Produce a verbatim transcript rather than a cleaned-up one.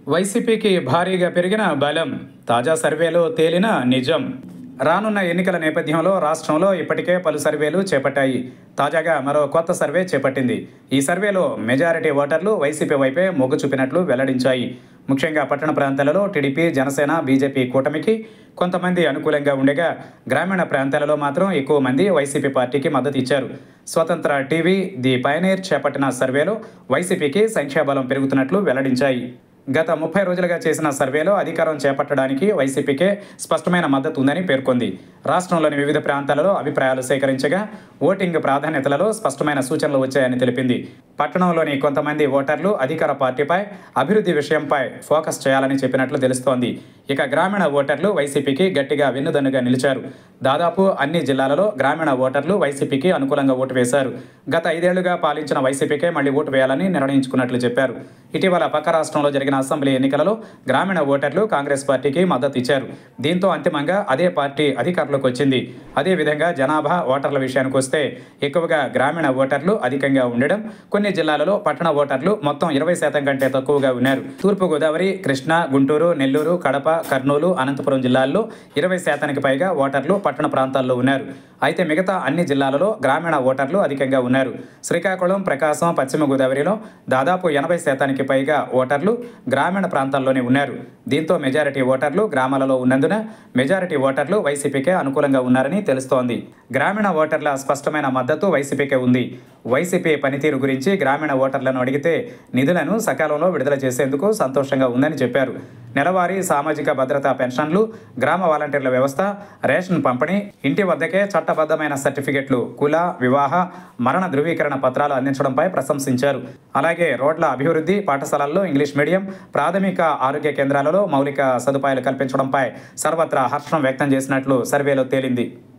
వైసీపీకి భారీగా పెరిగిన బలం. తాజా సర్వేలో తేలిన నిజం. రానున్న ఎన్నికల నేపథ్యంలో రాష్ట్రంలో ఇప్పటికే పలు సర్వేలు చేపట్టాయి. తాజాగా మరో కొత్త సర్వే చేపట్టింది. ఈ సర్వేలో మెజారిటీ ఓటర్లు వైసీపీ వైపే మొగ్గు చూపినట్లు వెల్లడించాయి. ముఖ్యంగా పట్టణ ప్రాంతాలలో టీడీపీ, జనసేన, బీజేపీ కూటమికి కొంతమంది అనుకూలంగా ఉండగా, గ్రామీణ ప్రాంతాలలో మాత్రం ఎక్కువ మంది వైసీపీ పార్టీకి మద్దతు ఇచ్చారు. స్వతంత్ర టీవీ ది పయనీర్ చేపట్టిన సర్వేలో వైసీపీకి సంఖ్యాబలం పెరుగుతున్నట్లు వెల్లడించాయి. గత ముప్పై రోజులుగా చేసిన సర్వేలో అధికారం చేపట్టడానికి వైసీపీకే స్పష్టమైన మద్దతు ఉందని పేర్కొంది. రాష్ట్రంలోని వివిధ ప్రాంతాలలో అభిప్రాయాలు సేకరించగా ఓటింగ్ ప్రాధాన్యతలలో స్పష్టమైన సూచనలు వచ్చాయని తెలిపింది. పట్టణంలోని కొంతమంది ఓటర్లు అధికార పార్టీపై, అభివృద్ధి విషయంపై ఫోకస్ చేయాలని చెప్పినట్లు తెలుస్తోంది. ఇక గ్రామీణ ఓటర్లు వైసీపీకి గట్టిగా వెన్నుదన్నుగా నిలిచారు. దాదాపు అన్ని జిల్లాలలో గ్రామీణ ఓటర్లు వైసీపీకి అనుకూలంగా ఓటు వేశారు. గత ఐదేళ్లుగా పాలించిన వైసీపీకే మళ్లీ ఓటు వేయాలని నిర్ణయించుకున్నట్లు చెప్పారు. ఇటీవల పక్క రాష్ట్రంలో జరిగిన అసెంబ్లీ ఎన్నికలలో గ్రామీణ ఓటర్లు కాంగ్రెస్ పార్టీకి మద్దతు ఇచ్చారు. దీంతో అంతిమంగా అదే పార్టీ అధికారంలోకి వచ్చింది. అదేవిధంగా జనాభా ఓటర్ల విషయానికి వస్తే ఎక్కువగా గ్రామీణ ఓటర్లు అధికంగా ఉండడం, కొన్ని జిల్లాలలో పట్టణ ఓటర్లు మొత్తం ఇరవై శాతం కంటే తక్కువగా ఉన్నారు. తూర్పుగోదావరి, కృష్ణా, గుంటూరు, నెల్లూరు, కడప, కర్నూలు, అనంతపురం జిల్లాల్లో ఇరవై శాతానికి పైగా ఓటర్లు పట్టణ ప్రాంతాల్లో ఉన్నారు. అయితే మిగతా అన్ని జిల్లాలలో గ్రామీణ ఓటర్లు అధికంగా ఉన్నారు. శ్రీకాకుళం, ప్రకాశం, పశ్చిమ గోదావరిలో దాదాపు ఎనభై శాతానికి పైగా ఓటర్లు గ్రామీణ ప్రాంతాల్లోనే ఉన్నారు. దీంతో మెజారిటీ ఓటర్లు గ్రామాలలో ఉన్నందున మెజారిటీ ఓటర్లు వైసీపీకే అనుకూలంగా ఉన్నారని తెలుస్తోంది. గ్రామీణ ఓటర్ల స్పష్టమైన మద్దతు వైసీపీకే ఉంది. వైసీపీ పనితీరు గురించి గ్రామీణ ఓటర్లను అడిగితే నిధులను సకాలంలో విడుదల చేసేందుకు సంతోషంగా ఉందని చెప్పారు. నెలవారీ సామాజిక భద్రతా పెన్షన్లు, గ్రామ వాలంటీర్ల వ్యవస్థ, రేషన్ పంపిణీ, ఇంటి వద్దకే చట్టబద్ధమైన సర్టిఫికెట్లు, కుల, వివాహ, మరణ ధృవీకరణ పత్రాలు అందించడంపై ప్రశంసించారు. అలాగే రోడ్ల అభివృద్ధి, పాఠశాలల్లో ఇంగ్లీష్ మీడియం, ప్రాథమిక ఆరోగ్య కేంద్రాలలో మౌలిక సదుపాయాలు కల్పించడంపై సర్వత్రా హర్షం వ్యక్తం చేసినట్లు సర్వేలో తేలింది.